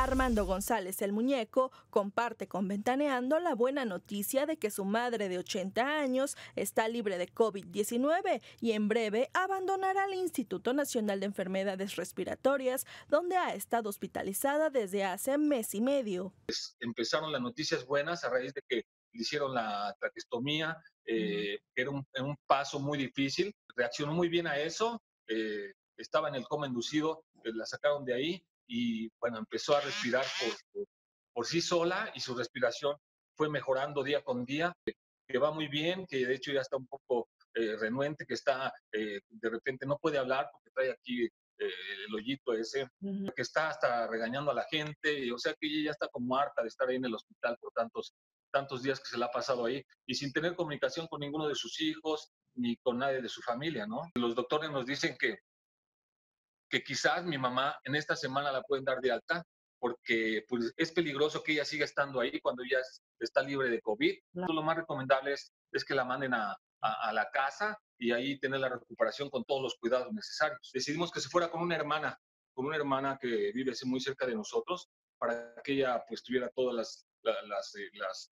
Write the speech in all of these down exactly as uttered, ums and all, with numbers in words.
Armando González el Muñeco comparte con Ventaneando la buena noticia de que su madre de ochenta años está libre de COVID diecinueve y en breve abandonará el Instituto Nacional de Enfermedades Respiratorias, donde ha estado hospitalizada desde hace mes y medio. Pues empezaron las noticias buenas a raíz de que le hicieron la traqueostomía, eh, que era un, un paso muy difícil. Reaccionó muy bien a eso, eh, estaba en el coma inducido, eh, la sacaron de ahí y bueno, empezó a respirar por, por, por sí sola y su respiración fue mejorando día con día, que va muy bien, que de hecho ya está un poco eh, renuente, que está, eh, de repente no puede hablar porque trae aquí eh, el hoyito ese, uh-huh. que está hasta regañando a la gente, y, o sea que ella ya está como harta de estar ahí en el hospital por tantos, tantos días que se la ha pasado ahí y sin tener comunicación con ninguno de sus hijos ni con nadie de su familia, ¿no? Los doctores nos dicen que que quizás mi mamá en esta semana la pueden dar de alta, porque pues, es peligroso que ella siga estando ahí cuando ella está libre de COVID. Claro. Lo más recomendable es, es que la manden a, a, a la casa y ahí tener la recuperación con todos los cuidados necesarios. Decidimos que se fuera con una hermana, con una hermana que vive muy cerca de nosotros, para que ella pues tuviera todas las, las, las, las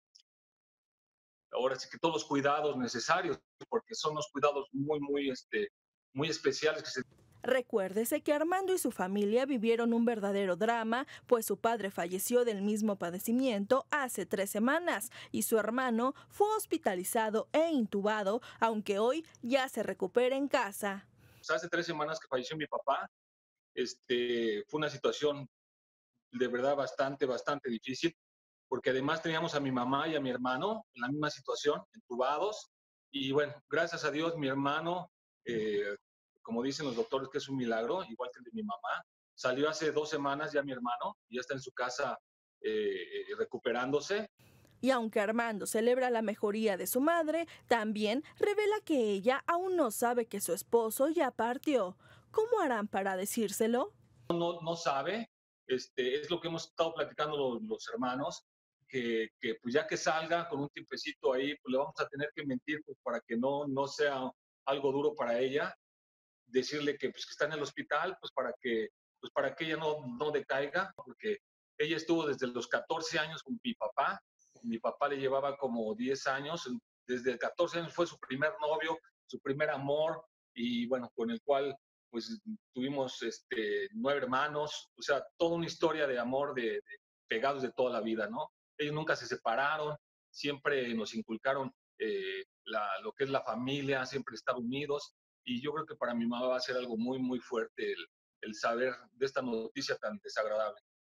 ahora sí que todos los cuidados necesarios, porque son los cuidados muy, muy, este, muy especiales que se... Recuérdese que Armando y su familia vivieron un verdadero drama, pues su padre falleció del mismo padecimiento hace tres semanas y su hermano fue hospitalizado e intubado, aunque hoy ya se recupera en casa. Hace tres semanas que falleció mi papá, este, fue una situación de verdad bastante, bastante difícil, porque además teníamos a mi mamá y a mi hermano en la misma situación, entubados, y bueno, gracias a Dios mi hermano... Eh, como dicen los doctores que es un milagro, igual que el de mi mamá. Salió hace dos semanas ya mi hermano, y ya está en su casa eh, recuperándose. Y aunque Armando celebra la mejoría de su madre, también revela que ella aún no sabe que su esposo ya partió. ¿Cómo harán para decírselo? No, no sabe, este, es lo que hemos estado platicando los, los hermanos, que, que pues ya que salga con un tiempecito ahí, pues le vamos a tener que mentir pues, para que no, no sea algo duro para ella. Decirle que, pues, que está en el hospital, pues para que, pues, para que ella no, no decaiga, porque ella estuvo desde los catorce años con mi papá, mi papá le llevaba como diez años, desde catorce años fue su primer novio, su primer amor, y bueno, con el cual pues tuvimos este, nueve hermanos, o sea, toda una historia de amor de, de pegados de toda la vida, ¿no? Ellos nunca se separaron, siempre nos inculcaron eh, la, lo que es la familia, siempre estar unidos. Y yo creo que para mi mamá va a ser algo muy, muy fuerte el, el saber de esta noticia tan desagradable.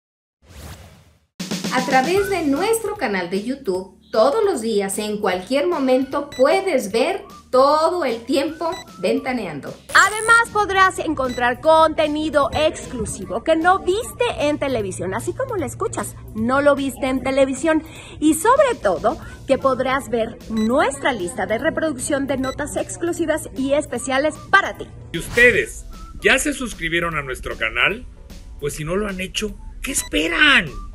A través de nuestro canal de YouTube, todos los días, en cualquier momento, puedes ver todo el tiempo Ventaneando. Además, podrás encontrar contenido exclusivo que no viste en televisión, así como lo escuchas, no lo viste en televisión. Y sobre todo, que podrás ver nuestra lista de reproducción de notas exclusivas y especiales para ti. ¿Y ustedes ya se suscribieron a nuestro canal? Pues si no lo han hecho, ¿qué esperan?